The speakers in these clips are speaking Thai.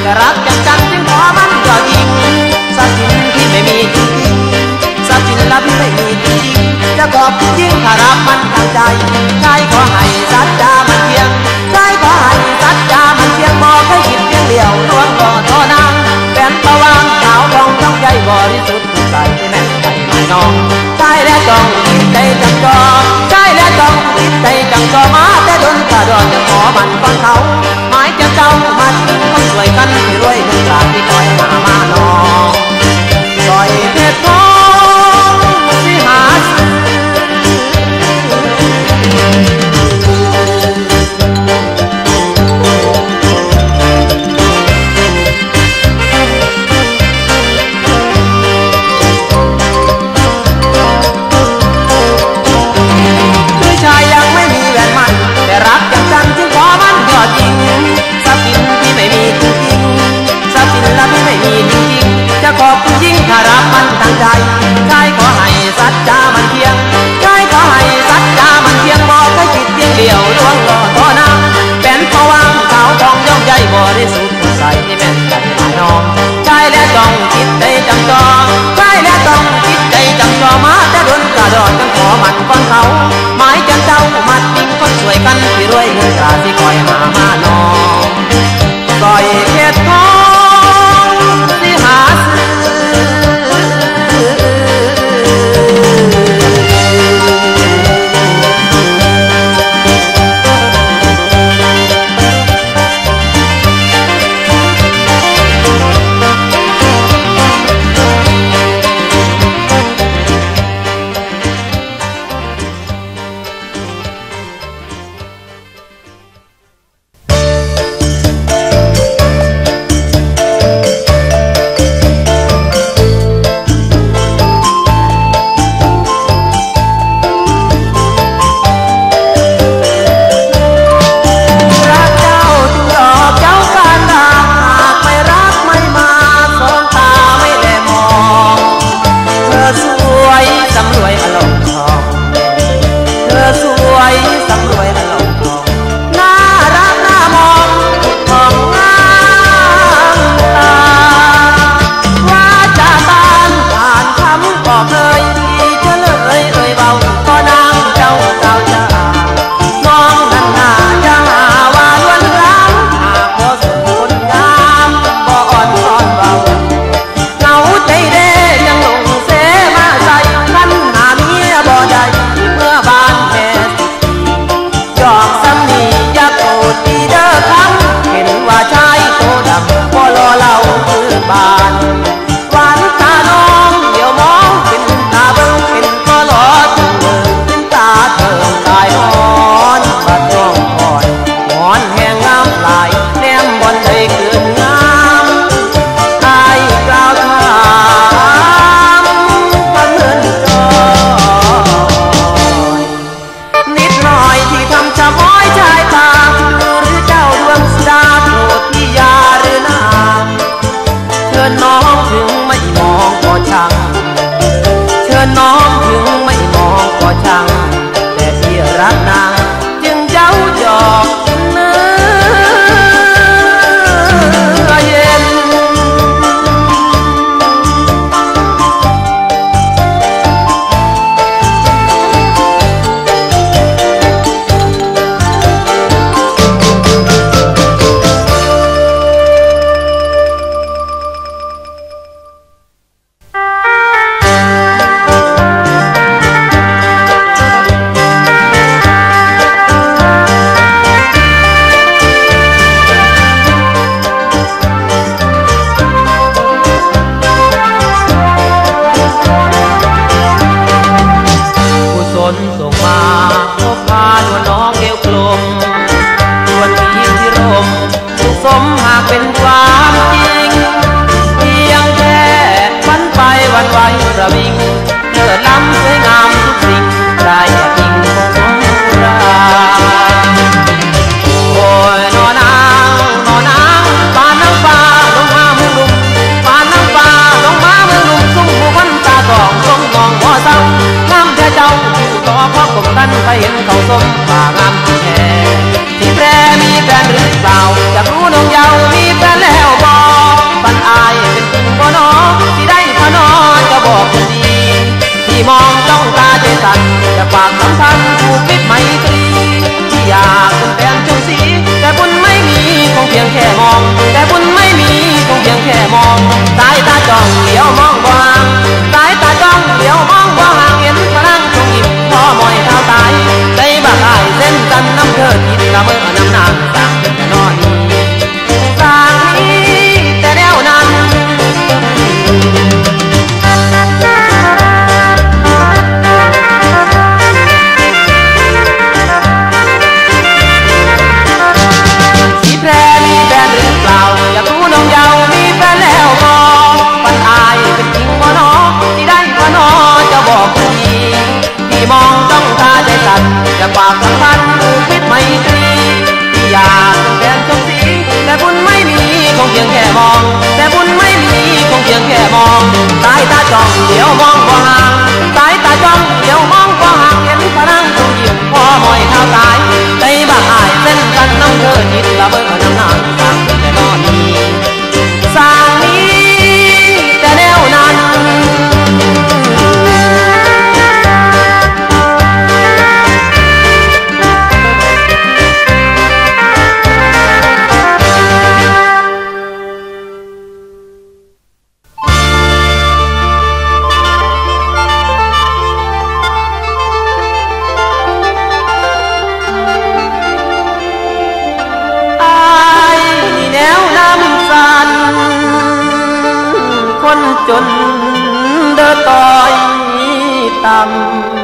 แต่รักกันจังจึงขอมันยอดยิงทรัพย์สินที่ไม่มีจริงๆทรัพย์สินลับที่ไม่มีจริงๆจะขอบคุณยิ่งถ้ารักมันตั้งใจใช่ขอให้สัจจามันเที่ยงใช่ขอให้สัจจามันเที่ยงบอกให้คิดเพียงเดียวล่วงก่อโทนางเป็นตะวันสาวทองต้องใจบริสุทธิ์ใสแม่ใจไม่น้องใช่และต้องคิดใจจังจอใช่และต้องคิดใจจังจอมาแต่โดนกระโดดจะขอมันก่อนเขาหมายจะเจ้ามาทิ้งคนสวยกันที่รวยเงินตราที่คอยมาน้องปล่อยเพชรทองที่หารักจังจังจึงขอมันยอดยิงทรัพย์สินที่ไม่มีจริงๆทรัพย์สินลับที่ไม่มีจริงๆจะขอบคุณยิ่งถ้ารักมันตั้งใจใช่ขอให้สัจจามันเที่ยงใช่ขอให้สัจจามันเที่ยงบอกให้จิตเพียงเดียวล่วงก่อโทนางเป็นพวังสาวทองย่อมใจบริสุทธิ์ใสแม่นใจมาน้องใช่และต้องคิดใจจังจอใช่และต้องคิดใจจังจอมาแต่โดนกระโดดจังขอมันก่อนเขาหมายจังเจ้ามัดดิ้งคนสวยกันที่รวยเงินตราที่คอยมาน้องปล่อยเพชรทองที่หาซื้ออยากรู้น้องเยาว์มีแฟนแล้วบ่จนเดินต่อยต่ำ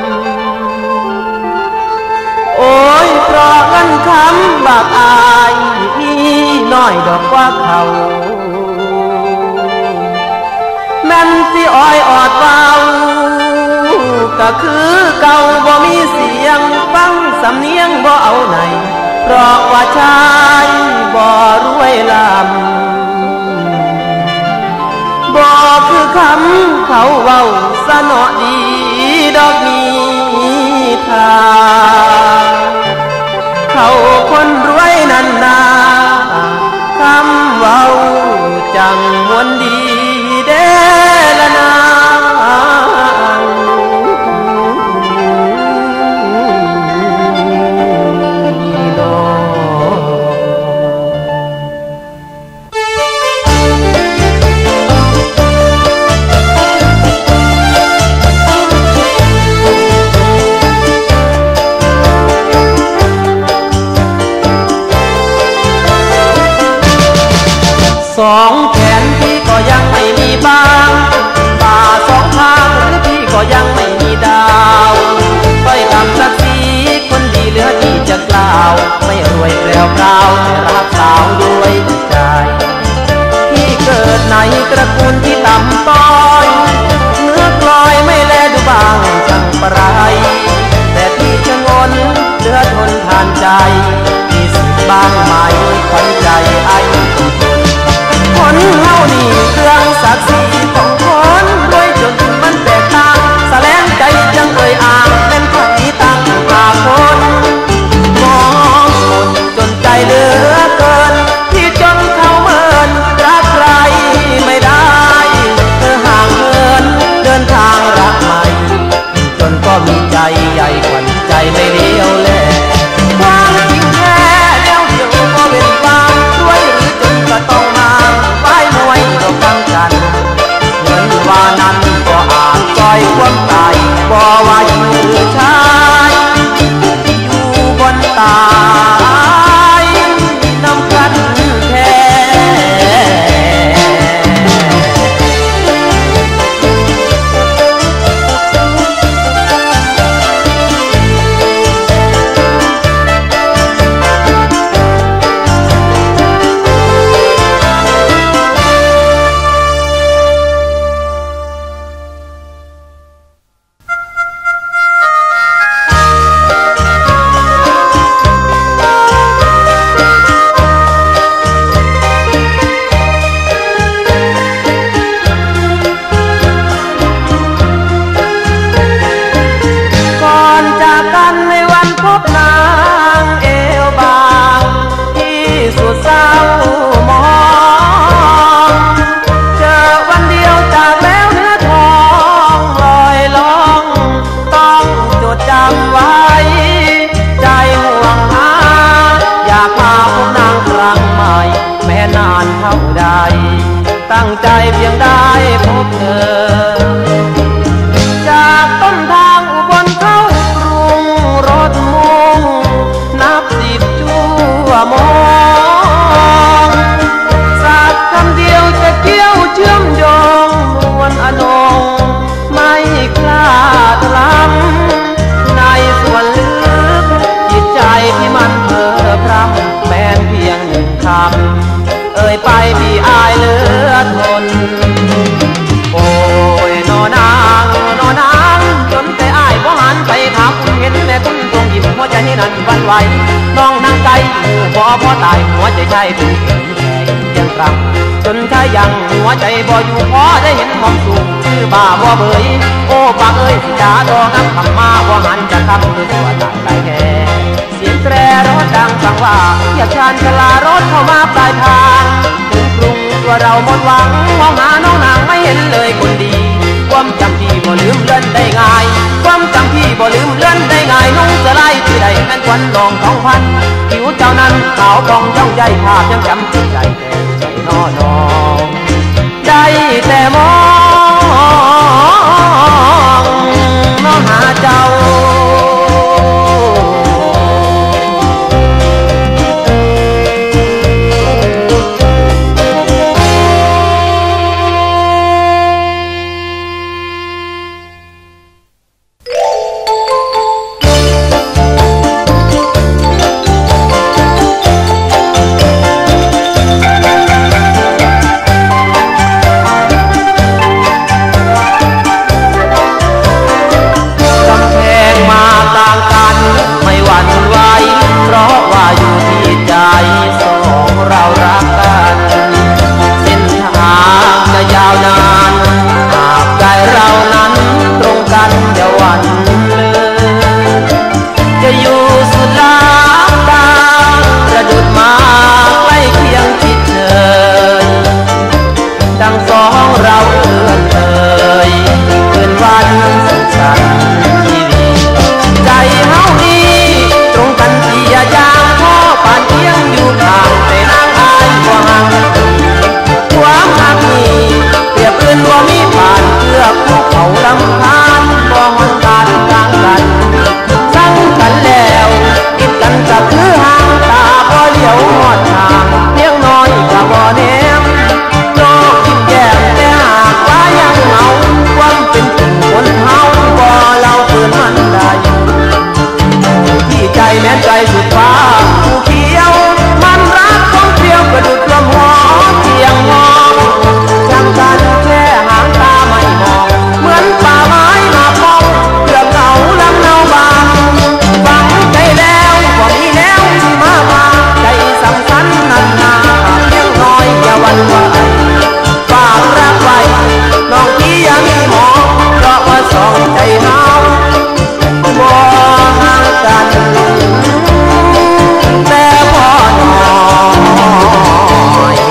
โอ้ยเพราะเงินคำบากอายมีน้อยดอกกว่าเขาแม่นสิอ้อยออดเบาก็คือเก่าบ่มีเสียงฟังสำเนียงบ่เอาไหนเพราะว่าชายบ่รวยลำบ่คือคำเขาเว้าสะเนาะดีดอกมีทางเขาคนรวยนั่นนาคำเว้าจังมวนดีเด้ละนาสองแขนพี่ก็ยังไม่มีบ้างตาสองข้างหรือพี่ก็ยังไม่มีดาวต้อยคำสักทีคนดีเหลือที่จะกล่าวไม่รวยแปลวพราวแต่รักสาวด้วยใจพี่เกิดในตระกูลที่ต่ำต้อยเนื้อกลอยไม่แลดูบางจังปรายแต่พี่ชะงนเหลือทนทานใจมีสิทธิ์บ้างไหมขวัญใจไอ้คนเฮานี่เรื่องศักดิ์ศรีของคนรวยจนมันแตกต่างแสลงใจจังเอ่ยอ่างเป็นผักที่ตั้งหาคนมองคนจนใจเหลือเกินที่จนเขาเมินรักใครไม่ได้เธอห่างเหินเดินทางรักใหม่จนก็มีใจใหญ่ขวัญใจไม่เลี้ยวแลความจริงแท้แล้วเดี๋ยวก็เป็นความรวยหรือจนก็ต้องมาไว้มวยก็ฟังกันเงินว่านั้นก็อาจก้อยความตายบ่ว่าอยู่ชายอยู่บนตายน้ำกันแท้ตั้งใจเพียงได้พบเธอจากต้นทางอุบลเข้ากรุงรถมุ่งนับ10 ชั่วโมงสักคำเดียวจะเกี่ยวเชื่อมโยงมวลอนงไม่คลาดล้ำในส่วนลึกจิตใจที่มันเพ้อพรำแม้เพียง1 คำเอ่ยไปพี่อายเหลือทนโอ้ยนอนางจนแต่อายบ่หันไปถามคุณเห็นแม่คุณทรงยิ้มหัวใจให้นั้นวันไหวน้องนางไก่บ่พอตายหัวใจชายถูกแข็งยังกำจนชายยังหัวใจบ่อยู่พอได้เห็นมองสูงชื่อบ้าบ่เบยโอ้ปากเอ้ยสิจ๋าดอกน้ำคำมาบ่หันจะคำด้วยตัวตายได้แค่เสียงแตรรถดังฟังว่าอยากชานชลารถเข้ามาปลายทางถึงกรุงตัวเราหมดหวังมองหาน้องนางไม่เห็นเลยคนดีความจำพี่บ่ลืมเลื่อนได้ง่ายความจำพี่บ่ลืมเลื่อนได้ง่ายนุ่งเสื้อลายที่ใดแม่นควันรอง2,000ผิวเจ้านั้นขาวผ่องย่องใยภาพยังจำชื่อใจแต่ใจน้อได้แต่มองน้องหาเจ้าไว้ฝากรักไว้น้องพี่ยังมีหมอเพราะว่าสองใจเฮาบ่ห่างกันแต่พอน้อย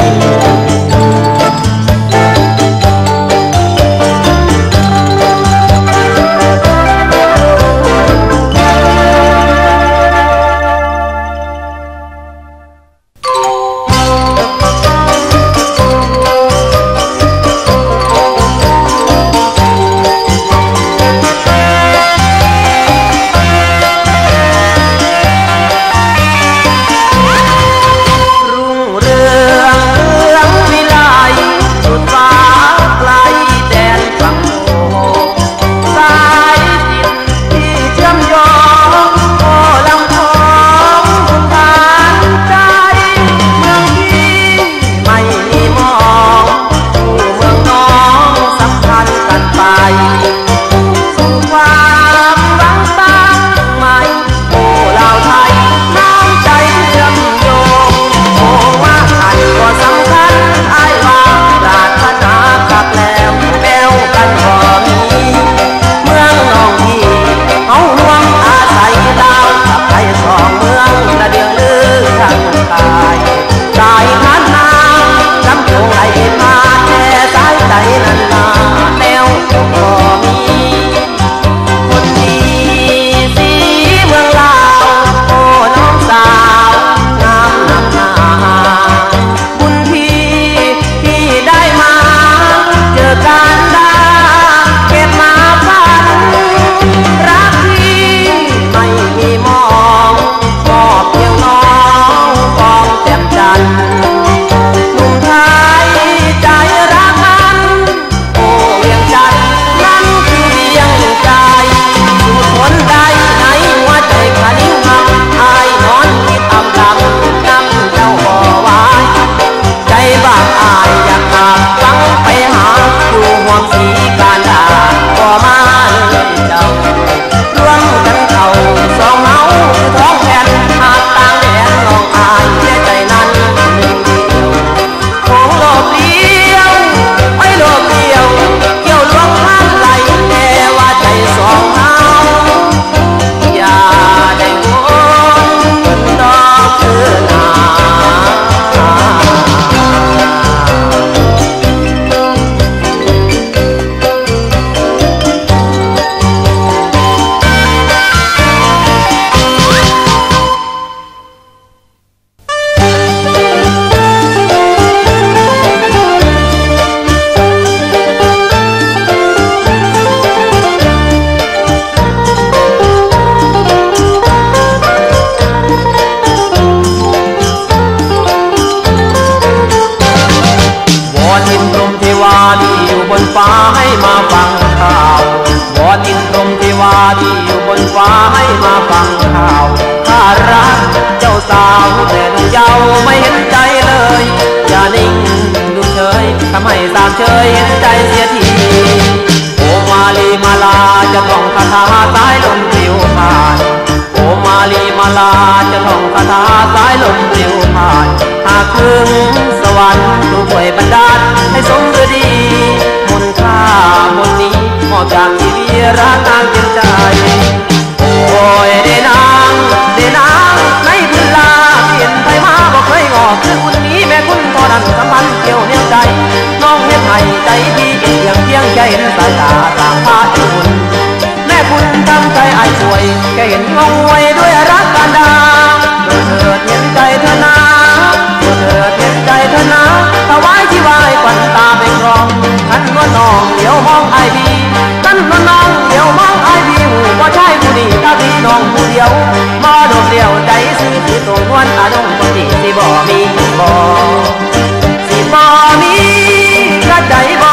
ทำให้สามเชยเห็นใจเสียทีโอมาลีมาลาจะท่องคาถาสายลมปลิวผ่านโอมาลีมาลาจะท่องคาถาสายลมปลิวผ่านหากถึงสวรรค์ถูกหวยบันดาลให้สมฤดีมนต์ข้ามนต์นี้มอบจากชีวิตรักนางเต็มใจโอ้ยเดนางในพื้นลาเห็นไปมาบอกเคยงอกคือคุณนี้แม่คุณพอดันสัมพันธ์เกี่ยวเนียวใจน้องเฮ็ดให้ใจพี่เอียงเพียงใจเห็นสายตาต่างพาจุนแม่คุณทำใจไอ้สวยแค่เห็นงงไว้ด้วยรักกันดาเถิดเห็นใจเธอนาเถิดเห็นใจเธอนาถวายที่วายควันตาเป็นรองขันว่าน้องเดี๋ยวมองไอ้พี่กันว่าน้องเดี๋ยวมองไอ้พี่หูว่าใช่ผู้นี้ถ้าพี่น้องผู้เดียวมาโดดเดี่ยวใจซื้อที่ตรงวันอารมณ์คนที่สิบ่มีบ่สิบ่มีกระใจบ่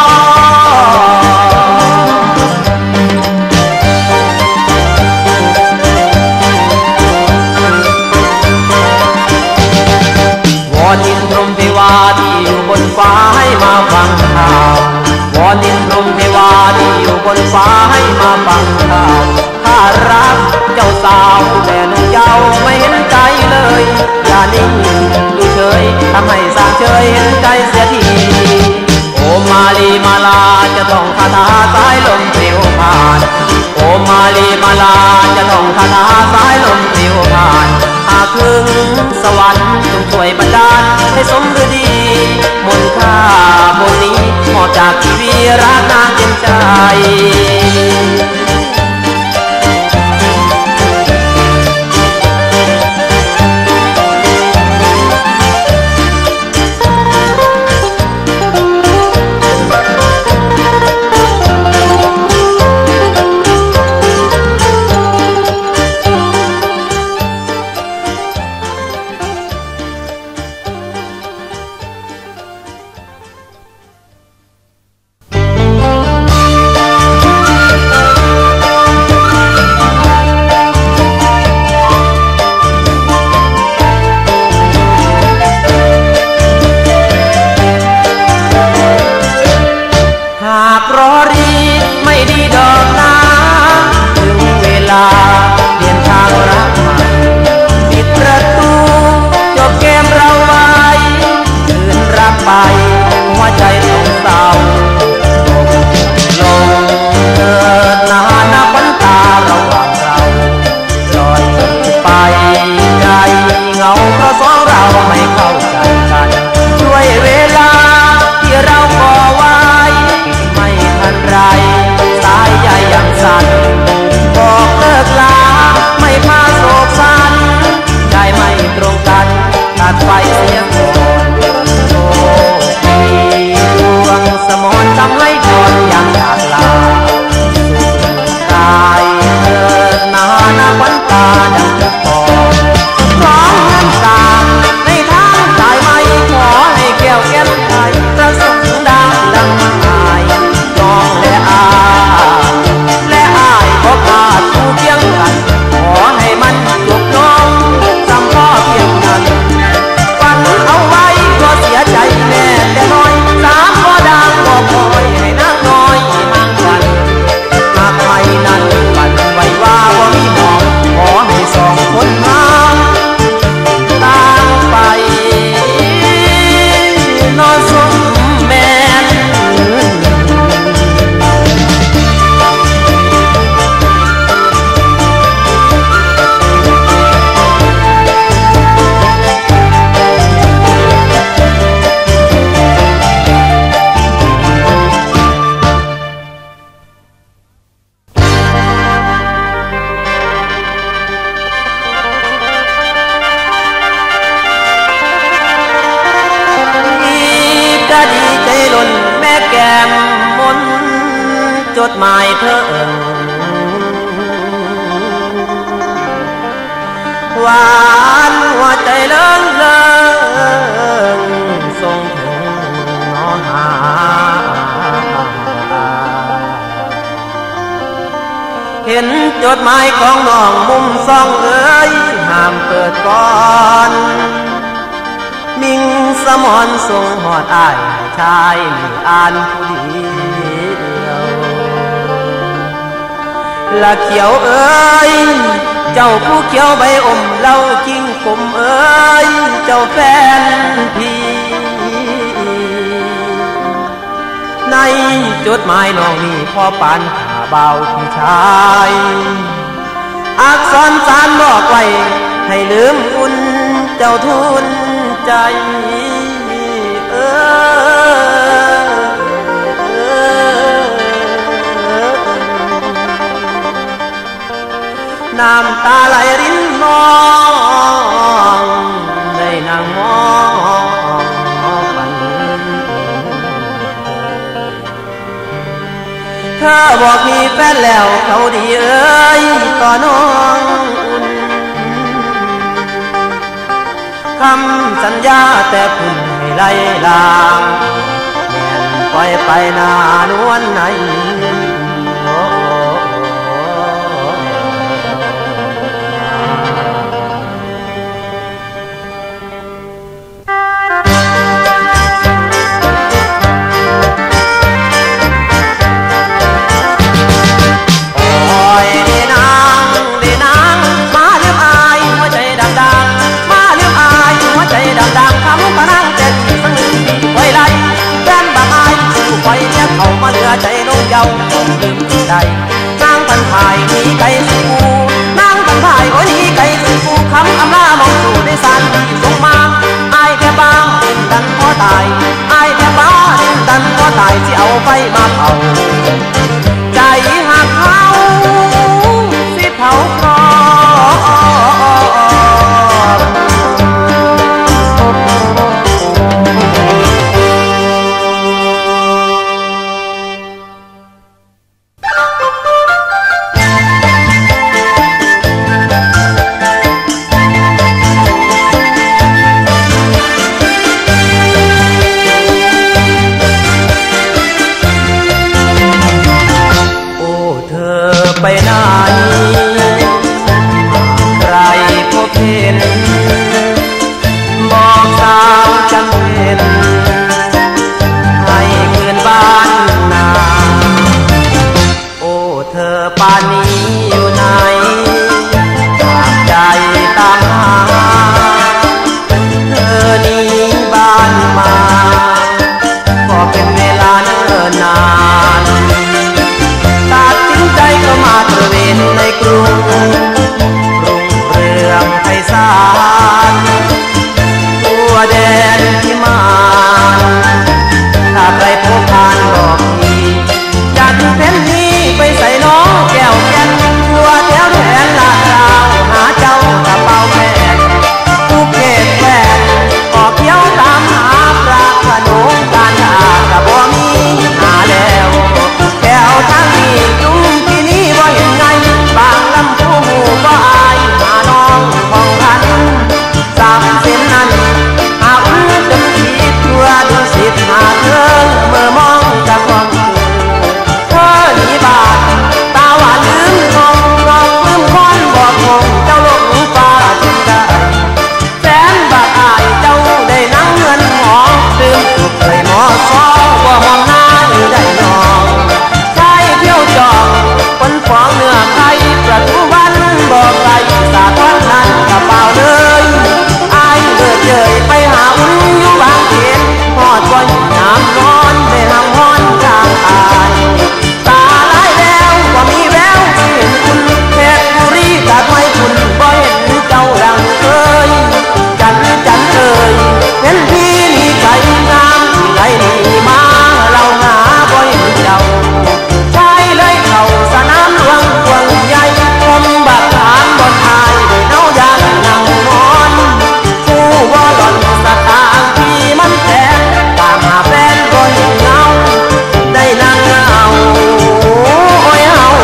วอนดินพรหมเทวาที่อยู่บนฟ้าให้มาฟังข่าววอนดินพรหมเทวาที่อยู่บนฟ้าให้มาฟังข่าวข้ารักเจ้าสาวแต่หนุ่มเยาว์ไม่เห็นใจเลยอย่านิ่งดูเฉยทำให้สางเฉยเห็นใจเสียทีโอมาลีมาลาจะต้องคาถาสายลมเปลี่ยวผ่านโอมาลีมาลาจะต้องคาถาสายลมเปลี่ยวผ่านหากถึงสวรรค์จงช่วยบันดาลให้สมฤดีมนต์ข้ามนต์นี้มอบจากชีวิตรักนางเต็มใจจดหมายเธอหวานหัวใจเลิงเลิงส่งถึงน้องหาเห็นจดหมายของน้องมุมซองเอ้ยห้ามเปิดก่อนมิ่งสมอนส่งหอดอ้ายชายมีอ่านผู้ดีละเขียวเอ้ยเจ้าผู้เขียวใบอมเล่ากิ้งกลมเอ้ยเจ้าแฟนพี่ในจดหมายน้องมีพ่อปานขาเบาพี่ชายอักษรสารบอกไว้ให้ลืมอุ่นเจ้าทุนใจน้ำตาไหลรินนองได้นางมองฝันเธอบอกมีแฟนแล้วเขาดีเอ้ยต่อน้องอุ่นคำสัญญาแต่คุณให้ไล่ลางแม่นปล่อยไปหน้านวลไหนเยาว์ผมลืมใดนางพันภายหนีไกลสิกูนางพันภายโอ้ยหนีไกลสิกูคำอำลามองสู่ในสารที่ส่งมาอายแค่บ้าดิ้นดันพอตายอายแค่บ้าดิ้นดันพอตายที่เอาไฟมาเผาใจหักเขาสิเผาคอไปไหนใครพบเห็นบอกสาวจำเป็นให้คืนบ้านนาโอ้เธอป่านนี้อยู่ไหนฝากใจตามหาเธอนี้บ้านมาก็เป็นเวลาเนิ่นนานตัดสินใจก็มาตระเวนในกรุงรุ่งเรืองไพศาลทั่วแดนที่มาถ้าใครพบผ่านบอกทีจันเพ็ญนี้ไปใส่น้องแก้วแก่นทั่วแถวแดนลาดราวหาเจ้ากระเป๋าแม่ทุกเขตแคว้นออกเที่ยวตามหาพระขนงการหากระบ่มีหาแล้วแก้วทั้งนี้ยุ่งที่นี่บ่เห็นไงบางลำพูบ่อายหาน้องของทันสามเส้นนั้นหาอื้อจนคิดทั่วดูสิหาเธอเมื่อมองจากความเธอหนีบาดตาหวานลืมคงบอกลืมคอนบอกคงเจ้าโลกนี้ฟ้าจนได้แสนบาดอายเจ้าได้นั่งเงินหอดื่มสุดเลยหมอซอว่ามองหน้าอยู่ได้นองใช่เที่ยวจองคนฟ้องเนื้อไทยประตูบ้านบอกไรสาทอนนั้นกระเป๋าเลยอายเลิกเจยไปหาอุ่นอยู่บางเขนหอดบ่อยน้ำนอนได้ห้ามห้อนทางอายตาลายแล้วบ่มีแววสิเห็นคุณเพชรบุรีตัดไว้คุณบ่เห็นเจ้าดังเคยจันเอ่ยเห็นพี่นี่ไกลงามที่ไหลนี่มาเราหาบ่เห็นเจ้าใช่เลยเข้าสนามหลวงกว้างใหญ่คมบักถามบนอายด้วยเน่ายางนั่งนอนผู้บ่หล่อนสตางค์ที่มันแพงตามหาแฟนบ่เห็นเงาได้นั่งเงาโอ้ยเฮา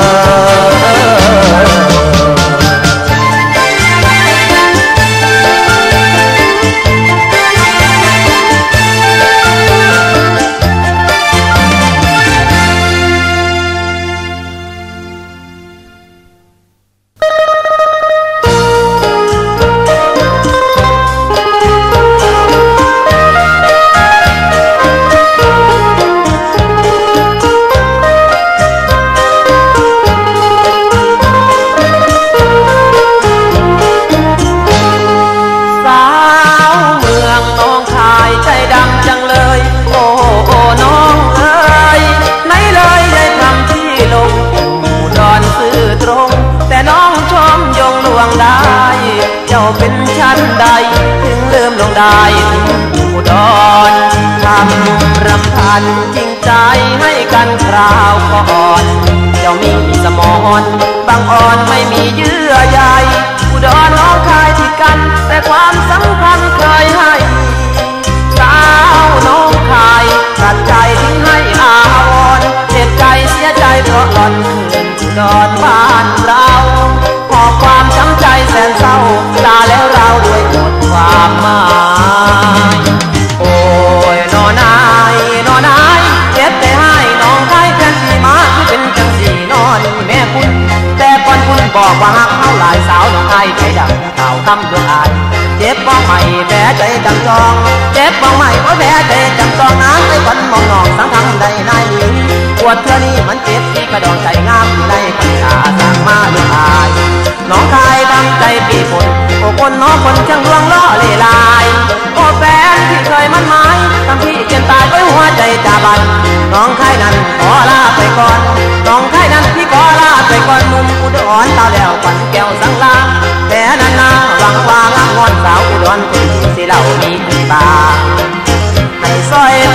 เป็นชั้นใดถึงลืมลงได้ถึงอุดรทำรำพันจริงใจให้กันคราวก่อนเจ้ามีสมรบางอ่อนไม่มีเยื่อใยอุดรน้องคายที่กันแต่ความสำคัญเคยให้สาวน้องคายตัดใจทิ้งให้อาวรเจ็บใจเสียใจเพราะหล่อนคืนอุดรบ้านเราพอความช้ำใจแสนเศร้าลาแล้วเราด้วยหมดความหมายโอ้ยนอนายเจ็บแต่ให้น้องไทยแฟนที่มาที่เป็นจังสีนอนแม่คุณแต่ก่อนคุณบอกว่าหักเขาหลายสาวน้องไทยใจดำข่าวคำเบื่ออายเจ็บบ้องใหม่แผลใจจำจองเจ็บบ้องใหม่เพราะแผลใจจำจองน้ำไอ้คนมองนองสังทำใดนายหญิงปวดเธอนี่มันเจ็บที่กระดองใจงามในขันตาสั่งมาเลืออายน้องคายทำใจปีฝนโอ้คนน้องคนช่างดวงล้อเล่ลายโอ้แฟนที่เคยมันหมายทที่เจียนตายด้วยหัวใจจ่าบันน้องไข่นั้นขอลาไปก่อนน้องไข่นั้นพี่ขอลาไปก่อนมุมอุดรตาแล้วปันแก้วสังลาแต่นั้นนาหวังว่างามงอนสาวอุดรคนสิเหล่ามีกี่บาให้ซอย